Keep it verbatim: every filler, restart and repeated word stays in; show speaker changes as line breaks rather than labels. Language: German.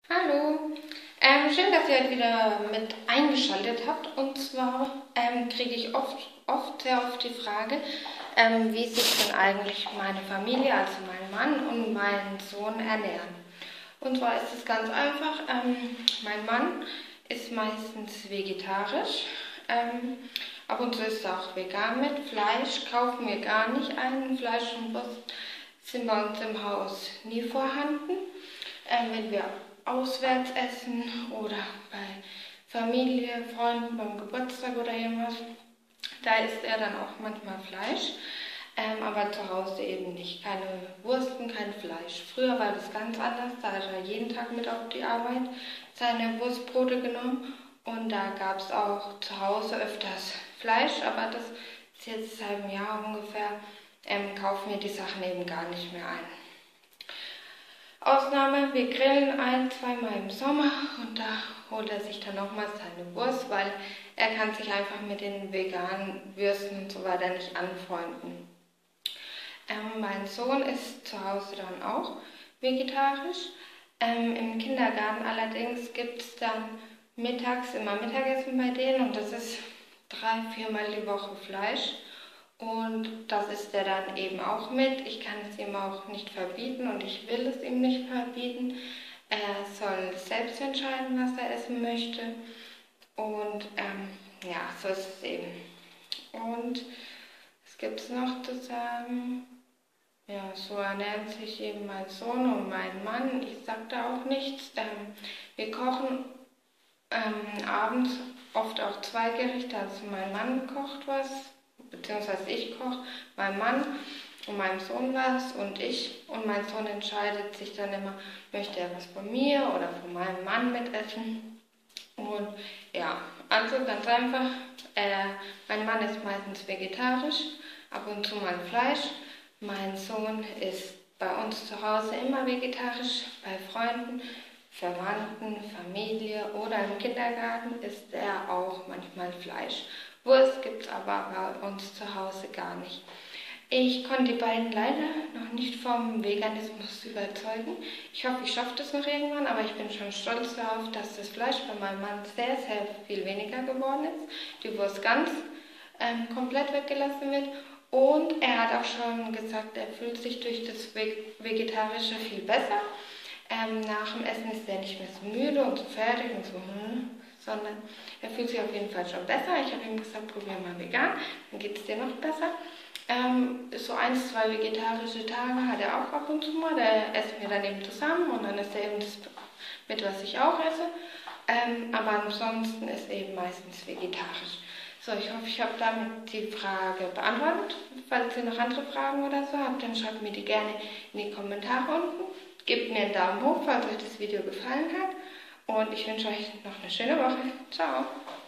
Hallo, ähm, schön, dass ihr heute wieder mit eingeschaltet habt. Und zwar ähm, kriege ich oft, oft, sehr oft die Frage, ähm, wie sich denn eigentlich meine Familie, also mein Mann und mein Sohn ernähren. Und zwar ist es ganz einfach. Ähm, mein Mann ist meistens vegetarisch. Ähm, ab und zu ist er auch vegan mit. Fleisch kaufen wir gar nicht ein. Fleisch und Wurst sind bei uns im Haus nie vorhanden. Ähm, wenn wir auswärts essen oder bei Familie, Freunden beim Geburtstag oder irgendwas, da isst er dann auch manchmal Fleisch, ähm, aber zu Hause eben nicht. Keine Wursten, kein Fleisch. Früher war das ganz anders, da hat er jeden Tag mit auf die Arbeit seine Wurstbrote genommen und da gab es auch zu Hause öfters Fleisch, aber das ist jetzt seit einem Jahr ungefähr, ähm, kaufen wir die Sachen eben gar nicht mehr ein. Ausnahme, wir grillen ein, zweimal im Sommer und da holt er sich dann nochmal seine Wurst, weil er kann sich einfach mit den veganen Würsten und so weiter nicht anfreunden. Ähm, mein Sohn ist zu Hause dann auch vegetarisch. Ähm, Im Kindergarten allerdings gibt es dann mittags immer Mittagessen bei denen und das ist drei, viermal die Woche Fleisch. Und das isst er dann eben auch mit. Ich kann es ihm auch nicht verbieten und ich will es ihm nicht verbieten. Er soll selbst entscheiden, was er essen möchte. Und ähm, ja, so ist es eben. Und was gibt es noch zu sagen? Ja, so ernähren sich eben mein Sohn und mein Mann. Ich sage da auch nichts. Ähm, wir kochen ähm, abends oft auch zwei Gerichte. Also mein Mann kocht was, beziehungsweise ich koche, mein Mann und meinem Sohn was und ich. Und mein Sohn entscheidet sich dann immer, möchte er was von mir oder von meinem Mann mitessen. Und ja, also ganz einfach, äh, mein Mann ist meistens vegetarisch, ab und zu mal Fleisch. Mein Sohn ist bei uns zu Hause immer vegetarisch, bei Freunden, Verwandten, Familie oder im Kindergarten isst er auch manchmal Fleisch. Wurst gibt es aber bei uns zu Hause gar nicht. Ich konnte die beiden leider noch nicht vom Veganismus überzeugen. Ich hoffe, ich schaffe das noch irgendwann, aber ich bin schon stolz darauf, dass das Fleisch bei meinem Mann sehr, sehr viel weniger geworden ist. Die Wurst ganz ähm, komplett weggelassen wird. Und er hat auch schon gesagt, er fühlt sich durch das Vegetarische viel besser. Ähm, nach dem Essen ist er nicht mehr so müde und so fertig und so, hm, sondern er fühlt sich auf jeden Fall schon besser. Ich habe ihm gesagt, probier mal vegan, dann geht es dir noch besser. Ähm, so ein, zwei vegetarische Tage hat er auch ab und zu mal, da essen wir dann eben zusammen und dann ist er eben das mit, was ich auch esse. Ähm, aber ansonsten ist er eben meistens vegetarisch. So, ich hoffe, ich habe damit die Frage beantwortet. Falls ihr noch andere Fragen oder so habt, dann schreibt mir die gerne in die Kommentare unten. Gebt mir einen Daumen hoch, falls euch das Video gefallen hat. Und ich wünsche euch noch eine schöne Woche. Ciao!